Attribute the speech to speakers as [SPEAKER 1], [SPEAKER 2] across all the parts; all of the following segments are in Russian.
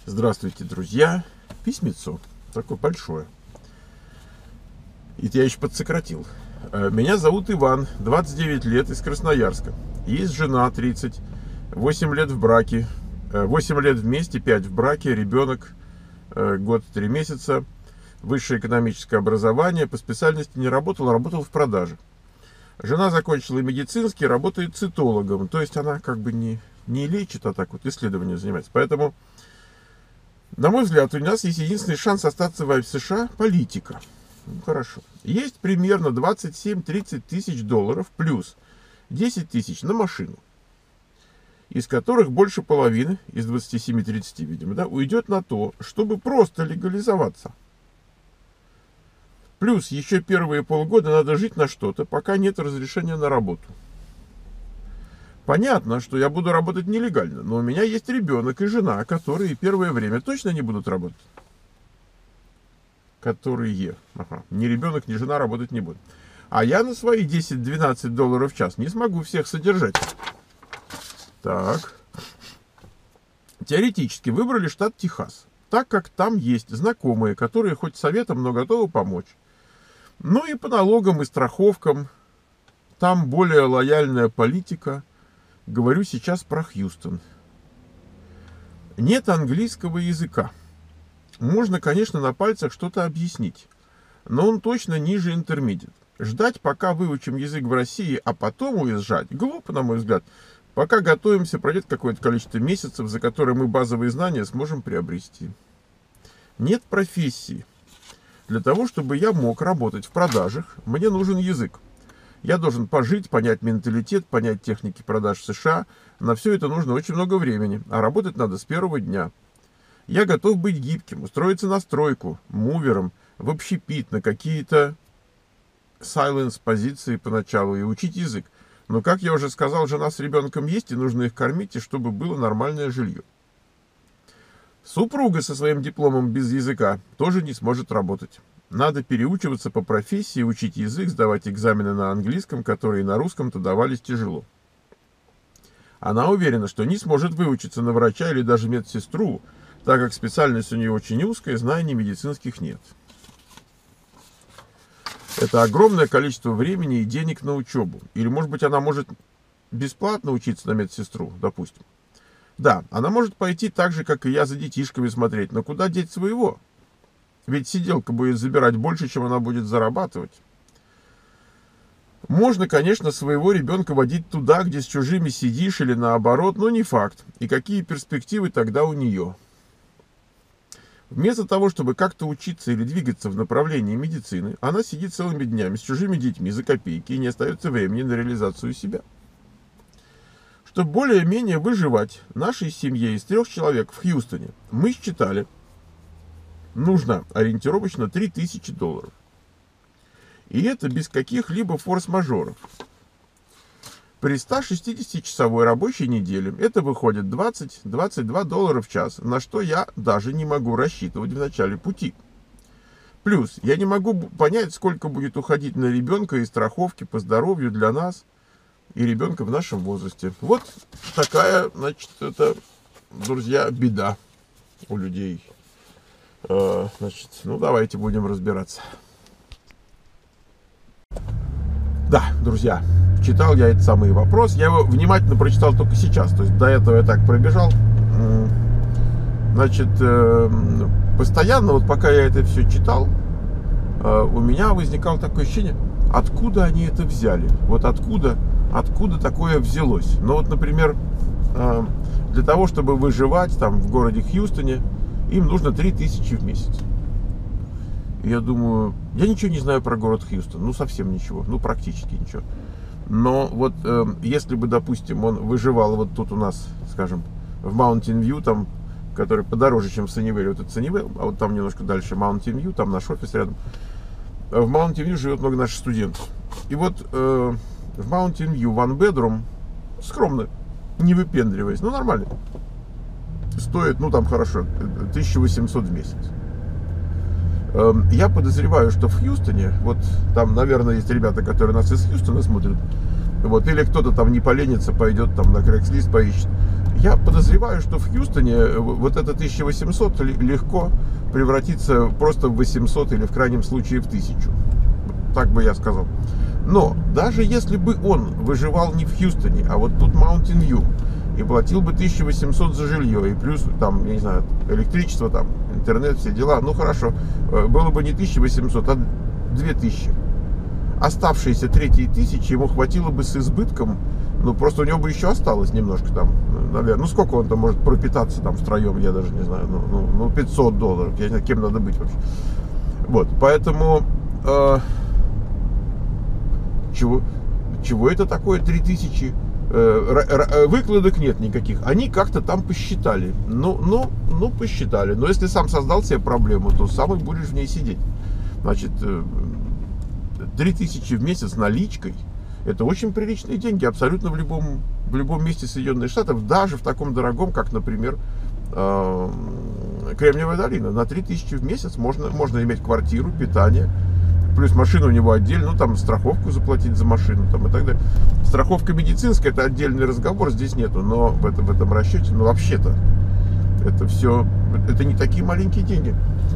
[SPEAKER 1] Здравствуйте, друзья. Письмецо такое большое. И я еще подсократил. Меня зовут Иван, 29 лет, из Красноярска. Есть жена, 30, 8 лет в браке, 8 лет вместе, 5 в браке, ребенок, год 3 месяца, высшее экономическое образование, по специальности не работал, а работал в продаже. Жена закончила медицинский, работает цитологом, то есть она как бы не лечит, а так вот исследованием занимается. Поэтому, на мой взгляд, у нас есть единственный шанс остаться в США – политика. Ну, хорошо. Есть примерно 27-30 тысяч долларов плюс 10 тысяч на машину, из которых больше половины, из 27-30, видимо, да, уйдет на то, чтобы просто легализоваться. Плюс еще первые полгода надо жить на что-то, пока нет разрешения на работу. Понятно, что я буду работать нелегально, но у меня есть ребенок и жена, которые первое время точно не будут работать. Ни ребенок, ни жена работать не будут. А я на свои 10-12 долларов в час не смогу всех содержать. Так. Теоретически выбрали штат Техас, так как там есть знакомые, которые хоть советом, но готовы помочь. Ну и по налогам и страховкам там более лояльная политика. Говорю сейчас про Хьюстон. Нет английского языка. Можно, конечно, на пальцах что-то объяснить, но он точно ниже интермедиат. Ждать, пока выучим язык в России, а потом уезжать, глупо, на мой взгляд. Пока готовимся, пройдет какое-то количество месяцев, за которые мы базовые знания сможем приобрести. Нет профессии. Для того, чтобы я мог работать в продажах, мне нужен язык. Я должен пожить, понять менталитет, понять техники продаж в США. На все это нужно очень много времени, а работать надо с первого дня. Я готов быть гибким, устроиться на стройку, мувером, в общепит, на какие-то silence позиции поначалу и учить язык. Но, как я уже сказал, жена с ребенком есть, и нужно их кормить, и чтобы было нормальное жилье. Супруга со своим дипломом без языка тоже не сможет работать. Надо переучиваться по профессии, учить язык, сдавать экзамены на английском, которые на русском-то давались тяжело. Она уверена, что не сможет выучиться на врача или даже медсестру, так как специальность у нее очень узкая, знаний медицинских нет. Это огромное количество времени и денег на учебу. Или, может быть, она может бесплатно учиться на медсестру, допустим. Да, она может пойти так же, как и я, за детишками смотреть, но куда деть своего? Ведь сиделка будет забирать больше, чем она будет зарабатывать. Можно, конечно, своего ребенка водить туда, где с чужими сидишь, или наоборот, но не факт. И какие перспективы тогда у нее? Вместо того, чтобы как-то учиться или двигаться в направлении медицины, она сидит целыми днями с чужими детьми за копейки и не остается времени на реализацию себя. Чтобы более-менее выживать нашей семье из 3 человек в Хьюстоне, мы считали, нужно ориентировочно 3000 долларов. И это без каких-либо форс-мажоров. При 160-часовой рабочей неделе это выходит 20-22 доллара в час, на что я даже не могу рассчитывать в начале пути. Плюс я не могу понять, сколько будет уходить на ребенка и страховки по здоровью для нас и ребенка в нашем возрасте. Вот такая, значит, это, друзья, беда у людей. Значит, ну давайте будем разбираться. Да, друзья, читал я этот самый вопрос. Я его внимательно прочитал только сейчас. То есть до этого я так пробежал. Значит, постоянно, вот пока я это все читал, у меня возникало такое ощущение, откуда они это взяли. Вот откуда такое взялось. Ну вот, например, для того, чтобы выживать там в городе Хьюстоне, им нужно 3000 в месяц. И я думаю, я ничего не знаю про город Хьюстон, ну совсем ничего, ну практически ничего. Но вот если бы, допустим, он выживал вот тут у нас, скажем, в Mountain View, там, который подороже, чем в Саннивэле, вот это Саннивэлл, а вот там немножко дальше Mountain View, там наш офис рядом. В Mountain View живет много наших студентов. И вот в Mountain View one bedroom, скромно, не выпендриваясь, ну нормально, стоит, ну там хорошо, 1800 в месяц. Я подозреваю, что в Хьюстоне, вот там, наверное, есть ребята, которые нас из Хьюстона смотрят, вот, или кто-то там не поленится, пойдет там на Craigslist поищет. Я подозреваю, что в Хьюстоне вот это 1800 легко превратится просто в 800 или в крайнем случае в 1000. Так бы я сказал. Но даже если бы он выживал не в Хьюстоне, а вот тут Mountain View, и платил бы 1800 за жилье, и плюс там, я не знаю, электричество, там, интернет, все дела, ну хорошо, было бы не 1800, а 2000. Оставшиеся 3000 ему хватило бы с избытком, ну просто у него бы еще осталось немножко там, наверное, ну сколько он там может пропитаться там втроем, я даже не знаю, ну $500, я не знаю, кем надо быть вообще. Вот, поэтому чего это такое 3000? Выкладок нет никаких. Они как-то там посчитали. Ну, посчитали. Но если сам создал себе проблему, то сам и будешь в ней сидеть. Значит, 3000 в месяц наличкой — это очень приличные деньги абсолютно в любом месте Соединенных Штатов, даже в таком дорогом, как, например, Кремниевая долина. На 3000 в месяц можно иметь квартиру, питание, плюс машина у него отдельно, ну там страховку заплатить за машину там, и так далее. Страховка медицинская — это отдельный разговор, здесь нету, но в этом расчете, ну вообще-то это все, это не такие маленькие деньги.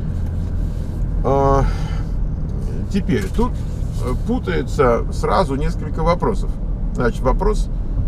[SPEAKER 1] Теперь тут путается сразу несколько вопросов. Значит, вопрос,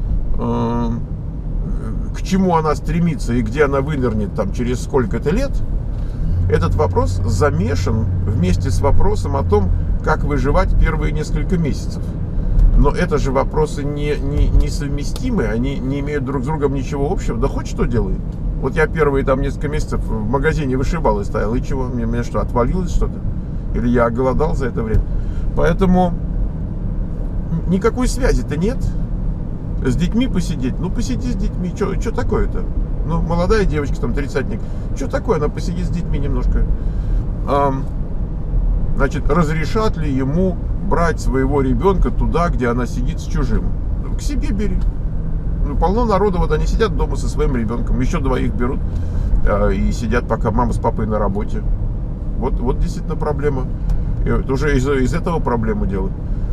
[SPEAKER 1] к чему она стремится и где она вынырнет там через сколько-то лет. Этот вопрос замешан вместе с вопросом о том, как выживать первые несколько месяцев. Но это же вопросы несовместимые, они не имеют друг с другом ничего общего. Да хоть что делай. Вот я первые там несколько месяцев в магазине вышибал и стоял, и чего? Мне что, отвалилось что-то? Или я оголодал за это время? Поэтому никакой связи-то нет. С детьми посидеть, ну посиди с детьми, что такое-то? Ну, молодая девочка, там, 30-ник, что такое, она посидит с детьми немножко. Значит, разрешат ли ему брать своего ребенка туда, где она сидит с чужим? К себе бери. Ну, полно народу, вот они сидят дома со своим ребенком, еще двоих берут и сидят, пока мама с папой на работе. Вот действительно проблема. Это уже из этого проблему делают.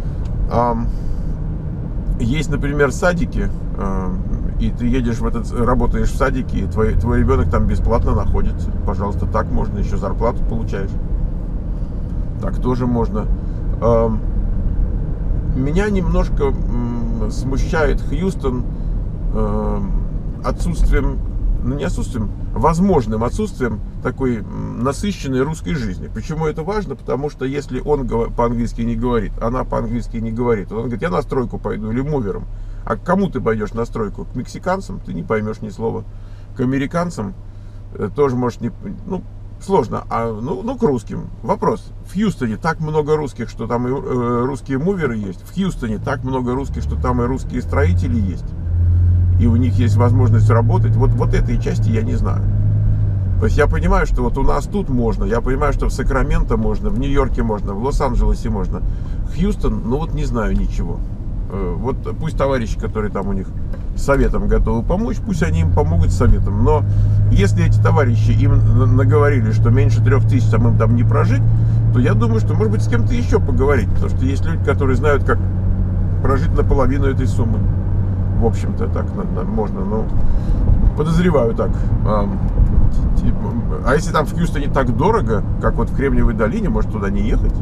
[SPEAKER 1] Есть, например, садики, и ты едешь работаешь в садике, и твой ребенок там бесплатно находится. Пожалуйста, так можно, еще зарплату получаешь. Так тоже можно. Меня немножко смущает Хьюстон возможным отсутствием такой насыщенной русской жизни. Почему это важно? Потому что если он по-английски не говорит, она по-английски не говорит, он говорит, я на стройку пойду или мувером. А к кому ты пойдешь на стройку? К мексиканцам ты не поймешь ни слова. К американцам тоже можешь не... Ну, сложно. Ну, к русским. Вопрос. В Хьюстоне так много русских, что там и русские муверы есть. В Хьюстоне так много русских, что там и русские строители есть. И у них есть возможность работать. Вот этой части я не знаю. То есть я понимаю, что вот у нас тут можно. Я понимаю, что в Сакраменто можно, в Нью-Йорке можно, в Лос-Анджелесе можно. Хьюстон, ну вот не знаю ничего. Вот пусть товарищи, которые там у них советом готовы помочь, пусть они им помогут советом. Но если эти товарищи им наговорили, что меньше 3000 им там не прожить, то я думаю, что может быть с кем-то еще поговорить. Потому что есть люди, которые знают, как прожить наполовину этой суммы. В общем-то, так можно, ну, подозреваю так. А если там в Хьюстоне так дорого, как вот в Кремниевой долине, может туда не ехать?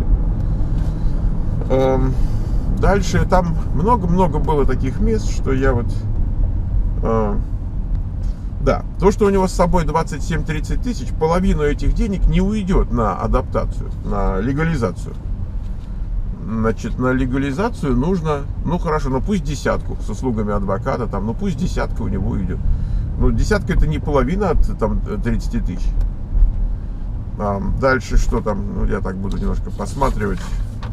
[SPEAKER 1] Дальше там много-много было таких мест, что я вот... Да, то, что у него с собой 27-30 тысяч, половину этих денег не уйдет на адаптацию, на легализацию. Значит, на легализацию нужно, ну хорошо, ну пусть 10 с услугами адвоката, там, ну пусть 10 у него уйдет. Ну 10 это не половина от там 30 тысяч. Дальше что там, ну я так буду немножко посматривать.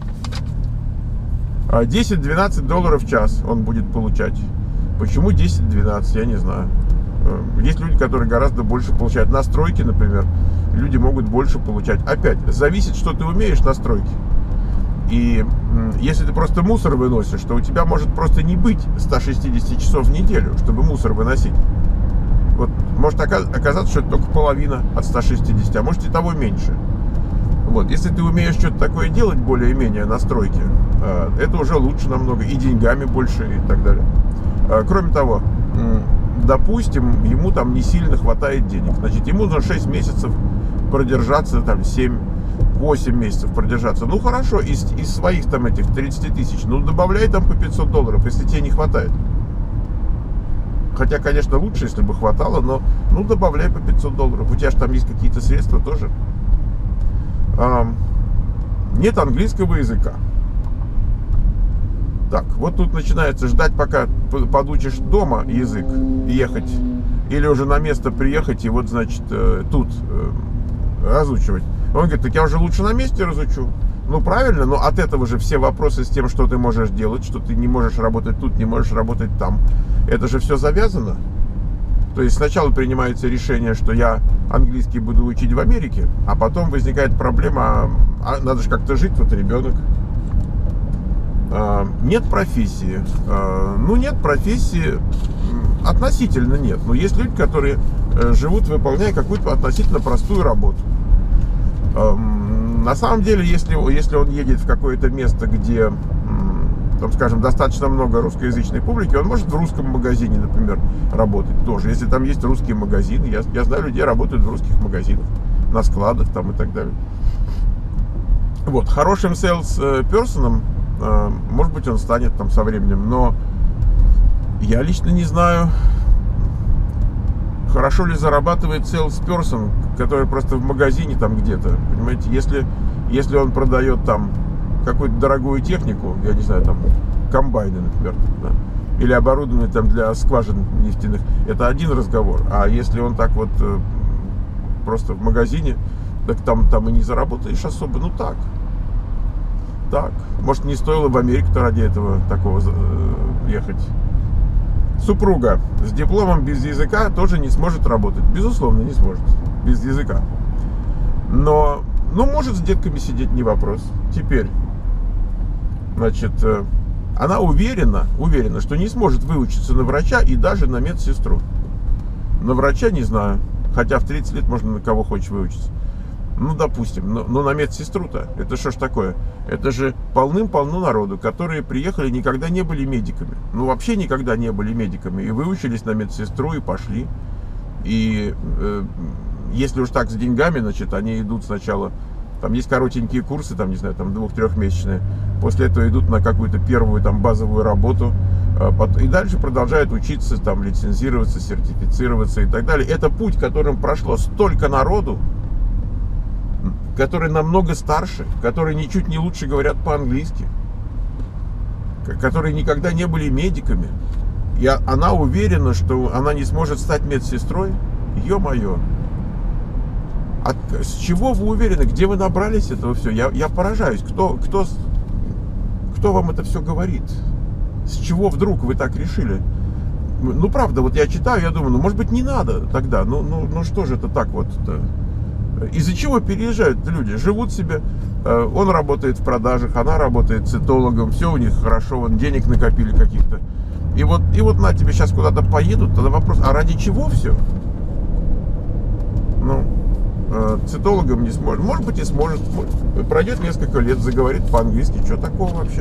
[SPEAKER 1] 10-12 в час он будет получать. Почему 10-12, я не знаю. Есть люди, которые гораздо больше получают. На стройке, например, люди могут больше получать. Опять, зависит, что ты умеешь на стройке. И если ты просто мусор выносишь, то у тебя может просто не быть 160 часов в неделю, чтобы мусор выносить. Вот может оказаться, что это только половина от 160, а может и того меньше. Вот, если ты умеешь что-то такое делать более-менее на стройке, это уже лучше намного, и деньгами больше, и так далее. Кроме того, допустим, ему там не сильно хватает денег. Значит, ему нужно 6 месяцев продержаться, там 7-8 месяцев продержаться. Ну хорошо, из своих там этих 30 тысяч, ну добавляй там по $500, если тебе не хватает. Хотя, конечно, лучше, если бы хватало, но ну добавляй по $500. У тебя же там есть какие-то средства тоже. Нет английского языка. Так, вот тут начинается ждать, пока подучишь дома язык, ехать, или уже на место приехать и вот, значит, тут разучивать. Он говорит, так я уже лучше на месте разучу. Ну, правильно, но от этого же все вопросы с тем, что ты можешь делать, что ты не можешь работать тут, не можешь работать там. Это же все завязано. То есть сначала принимается решение, что я английский буду учить в Америке, а потом возникает проблема, надо же как-то жить, вот ребенок. Нет профессии. Ну, нет профессии, относительно нет. Но есть люди, которые живут, выполняя какую-то относительно простую работу. На самом деле, если он едет в какое-то место, где, там, скажем, достаточно много русскоязычной публики, он может в русском магазине, например, работать тоже. Если там есть русские магазины, я знаю людей, работают в русских магазинах, на складах там и так далее. Вот, хорошим salesperson, может быть, он станет там со временем, но я лично не знаю, хорошо ли зарабатывает salesperson, который просто в магазине там где-то, понимаете, если он продает там какую-то дорогую технику, я не знаю, там комбайны, например, да, или оборудование там для скважин нефтяных, это один разговор. А если он так вот просто в магазине, так там и не заработаешь особо, ну так. Может, не стоило в Америку-то ради этого такого ехать. Супруга с дипломом без языка тоже не сможет работать. Безусловно, не сможет без языка. Но, ну, может с детками сидеть, не вопрос. Теперь, значит, она уверена, что не сможет выучиться на врача и даже на медсестру. На врача не знаю. Хотя в 30 лет можно на кого хочешь выучиться. Ну, допустим, но на медсестру-то, это что ж такое? Это же полным-полно народу, которые приехали, никогда не были медиками. Ну, вообще никогда не были медиками. И выучились на медсестру, и пошли. И если уж так с деньгами, значит, они идут сначала, там есть коротенькие курсы, там, не знаю, там 2-3-месячные. После этого идут на какую-то первую там базовую работу. И дальше продолжают учиться, там, лицензироваться, сертифицироваться и так далее. Это путь, которым прошло столько народу, которые намного старше, которые ничуть не лучше говорят по-английски, которые никогда не были медиками. И она уверена, что она не сможет стать медсестрой. Ё-моё. С чего вы уверены? Где вы набрались этого все? Я поражаюсь. Кто вам это все говорит? С чего вдруг вы так решили? Ну, правда, вот я читаю, я думаю, ну, может быть, не надо тогда. Ну что же это так вот-то? Из-за чего переезжают люди? Живут себе, он работает в продажах, она работает цитологом, все у них хорошо, вон денег накопили каких-то. И вот на тебе сейчас куда-то поедут, тогда вопрос, а ради чего все? Ну, цитологом не сможет. Может быть, и сможет. Пройдет несколько лет, заговорит по-английски. Что такого вообще?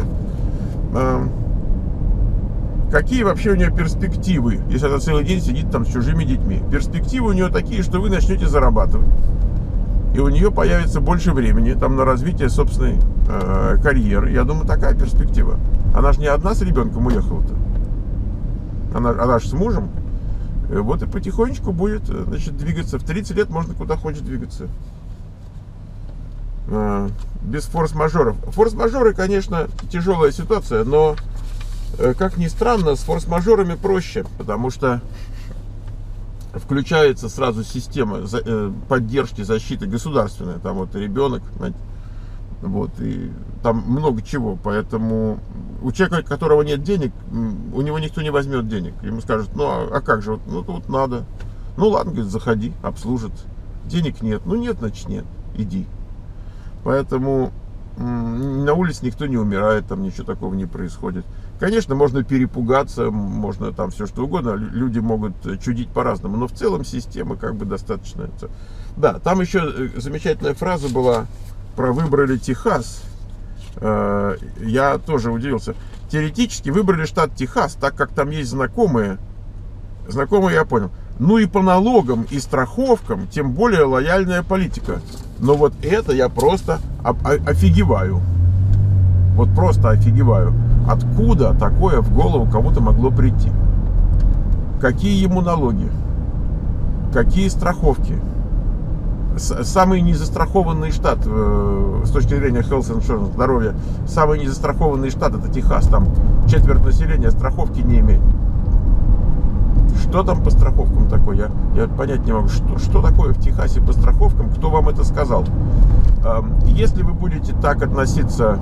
[SPEAKER 1] Какие вообще у нее перспективы, если она целый день сидит там с чужими детьми? Перспективы у нее такие, что вы начнете зарабатывать. И у нее появится больше времени там на развитие собственной карьеры. Я думаю, такая перспектива. Она же не одна с ребенком уехала-то. Она же с мужем. Вот и потихонечку будет, значит, двигаться. В 30 лет можно куда хочешь двигаться. Без форс-мажоров. Форс-мажоры, конечно, тяжелая ситуация, но, как ни странно, с форс-мажорами проще, потому что включается сразу система поддержки, защиты государственная. Там вот ребенок, вот, и там много чего. Поэтому у человека, у которого нет денег, у него никто не возьмет денег. Ему скажут, ну а как же, ну тут надо. Ну ладно, говорит, заходи, обслужат. Денег нет. Ну нет, значит нет, иди. Поэтому на улице никто не умирает, там ничего такого не происходит. Конечно, можно перепугаться, можно там все что угодно, люди могут чудить по-разному, но в целом система как бы достаточно. Да, там еще замечательная фраза была про выбрали Техас. Я тоже удивился. Теоретически выбрали штат Техас, так как там есть знакомые Знакомый, я понял. Ну и по налогам и страховкам, тем более лояльная политика. Но вот это я просто офигеваю. Вот просто офигеваю. Откуда такое в голову кому-то могло прийти? Какие ему налоги? Какие страховки? Самый незастрахованный штат с точки зрения health insurance, здоровья, самый незастрахованный штат — это Техас. Там четверть населения страховки не имеет. Что там по страховкам такое? Я понять не могу, что такое в Техасе по страховкам, кто вам это сказал. Если вы будете так относиться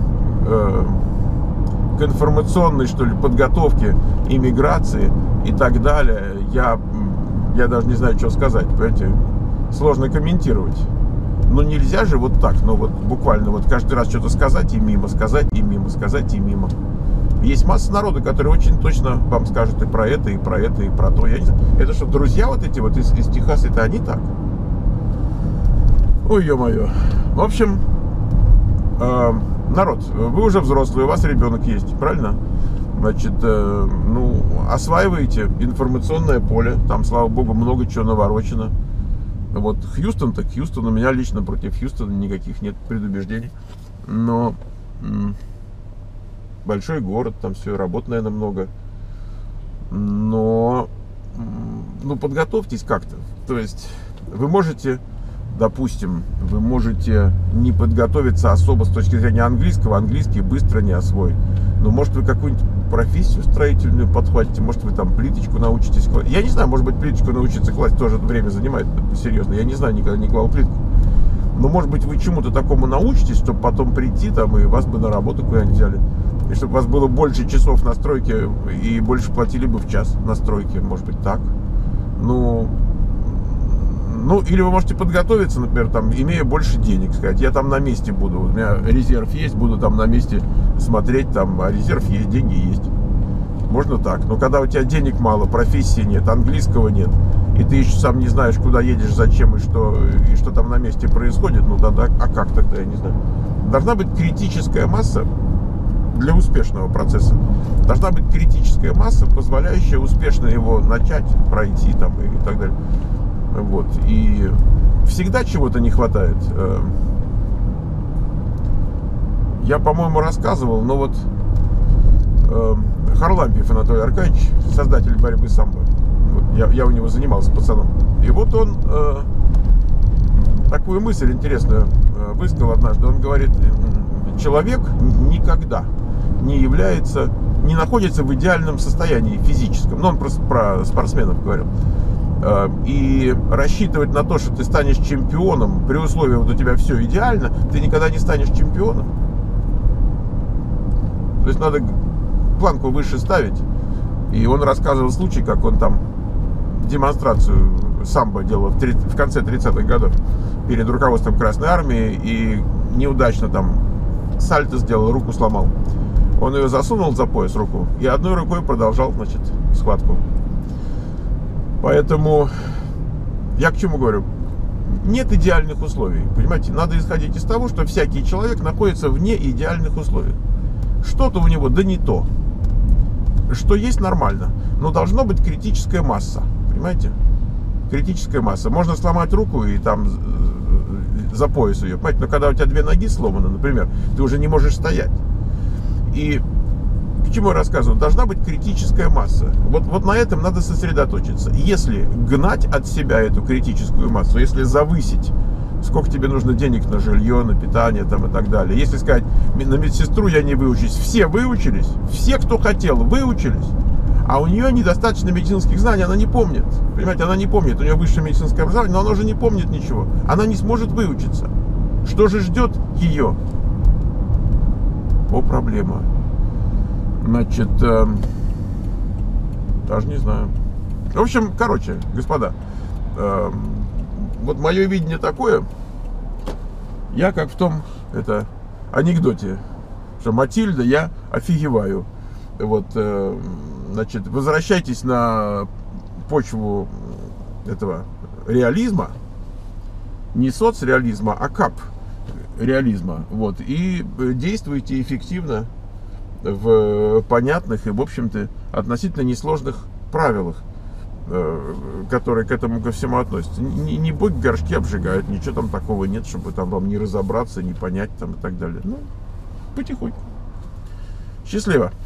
[SPEAKER 1] к информационной, что ли, подготовке иммиграции и так далее, я даже не знаю, что сказать, понимаете? Сложно комментировать. Но нельзя же вот так, но вот буквально вот каждый раз что-то сказать и мимо, сказать и мимо, сказать и мимо. Есть масса народа, который очень точно вам скажет и про это, и про это, и про то. Я не знаю. Это что, друзья вот эти вот из Техаса, это они так? Ой, ё-моё. В общем, народ, вы уже взрослый, у вас ребенок есть, правильно? Значит, ну, осваиваете информационное поле. Там, слава богу, много чего наворочено. Вот Хьюстон, так Хьюстон. У меня лично против Хьюстона никаких нет предубеждений. Но большой город, там все, работ, наверное, много. Но ну, подготовьтесь как-то. То есть вы можете, допустим, вы можете не подготовиться особо с точки зрения английского. Английский быстро не освоить. Но может вы какую-нибудь профессию строительную подхватите, может вы там плиточку научитесь класть. Я не знаю, может быть, плиточку научиться класть тоже время занимает, серьезно. Я не знаю, никогда не клал плитку. Но может быть вы чему-то такому научитесь, чтобы потом прийти там и вас бы на работу куда-нибудь взяли. И чтобы у вас было больше часов на стройке и больше платили бы в час на стройке, может быть так. Ну, или вы можете подготовиться, например, там, имея больше денег, сказать, я там на месте буду, у меня резерв есть, буду там на месте смотреть, там, а резерв есть, деньги есть. Можно так. Но когда у тебя денег мало, профессии нет, английского нет, и ты еще сам не знаешь, куда едешь, зачем и что там на месте происходит, ну тогда, а как тогда, я не знаю. Должна быть критическая масса для успешного процесса. Должна быть критическая масса, позволяющая успешно его начать, пройти там и так далее. Вот. И всегда чего-то не хватает. Я, по-моему, рассказывал, но вот Харлампиев Анатолий Аркадьевич, создатель борьбы самбо, вот, я у него занимался пацаном. И вот он такую мысль интересную высказал однажды. Он говорит, человек никогда не находится в идеальном состоянии физическом. Ну, он просто про спортсменов говорил. И рассчитывать на то, что ты станешь чемпионом, при условии, вот у тебя все идеально, ты никогда не станешь чемпионом. То есть надо планку выше ставить. И он рассказывал случай, как он там демонстрацию самбо делал в конце 30-х годов перед руководством Красной Армии и неудачно там сальто сделал, руку сломал. Он ее засунул за пояс, руку, и одной рукой продолжал, значит, схватку. Поэтому я к чему говорю? Нет идеальных условий. Понимаете, надо исходить из того, что всякий человек находится вне идеальных условий. Что-то у него да не то. Что есть нормально. Но должна быть критическая масса. Понимаете? Критическая масса. Можно сломать руку и там за пояс ее. Понимаете? Но когда у тебя две ноги сломаны, например, ты уже не можешь стоять. И к чему я рассказываю? Должна быть критическая масса. Вот на этом надо сосредоточиться. Если гнать от себя эту критическую массу, если завысить, сколько тебе нужно денег на жилье, на питание там, и так далее. Если сказать, на медсестру я не выучусь, все выучились, все, кто хотел, выучились, а у нее недостаточно медицинских знаний, она не помнит. Понимаете, она не помнит, у нее высшее медицинское образование, но она уже не помнит ничего. Она не сможет выучиться. Что же ждет ее? Проблема. Значит, даже не знаю. В общем, короче, господа, вот мое видение такое. Я как в том анекдоте, что Матильда, я офигеваю. Вот, значит, возвращайтесь на почву этого реализма, не соцреализма, а кап-реализма. Вот, и действуйте эффективно в понятных и, в общем-то, относительно несложных правилах. которые к этому ко всему относятся. Не боги горшки обжигают, ничего там такого нет, чтобы там вам не разобраться, не понять там и так далее. Ну, потихоньку. Счастливо.